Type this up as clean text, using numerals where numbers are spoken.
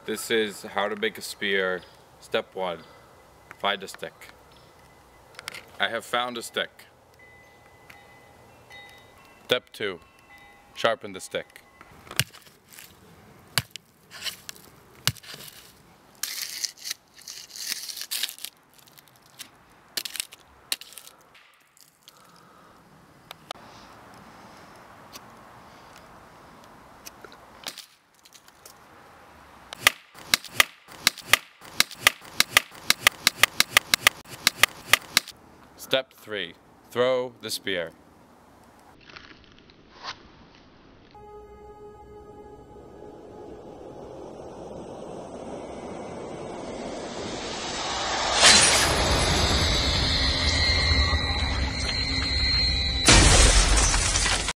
This is how to make a spear. Step 1. Find a stick. I have found a stick. Step 2. Sharpen the stick. Step 3. Throw the spear.